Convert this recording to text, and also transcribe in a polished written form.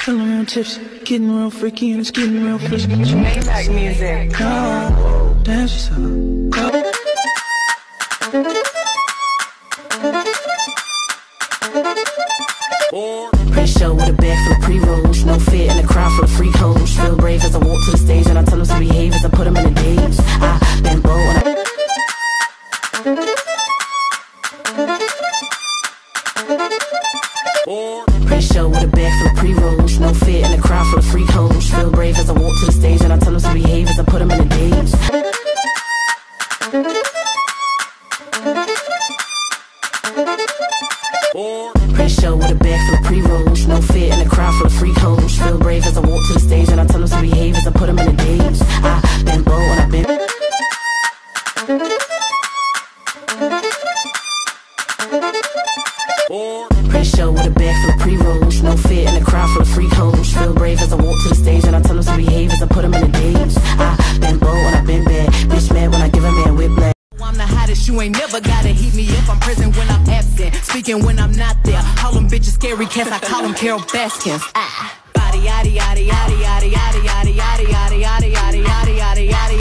Feeling real tipsy, getting real freaky, and it's getting real frisky. Maybach music. Oh, dance yourself. Pre-show with a bag full of pre-rolls, no fit in a crowd full of freak hoes. Feel brave as I walk to the stage and I tell them to behave as I put them in a daze. I been bold and Pre-show with a bag full of pre-rolls, no fit in a crowd full of freak hoes. Feel brave as I walk to the stage and I tell them to behave as I put them in a daze. Pre-show with a bag full of pre-rolls, no fit in a crowd full of freak hoes. Feel brave as I walk to the stage and I tell them to behave as I put them in a daze. I been bold and I've been Pre-show with a bag full of pre-rolls, no fit in a crowd full of freak hoes. Feel brave as I walk to the stage and I tell them to behave as I put them in a daze. I been bold and I've been bad, bitch mad when I give a man whiplash. I'm the hottest, you ain't never gotta heat me if I'm present when I'm absent, speaking when I'm not there. Call them bitches scary cats, I call them Carol Baskins. Body yaddy yaddy yaddy yaddy yaddy yaddy yaddy yaddy yaddy yaddy yaddy yaddy.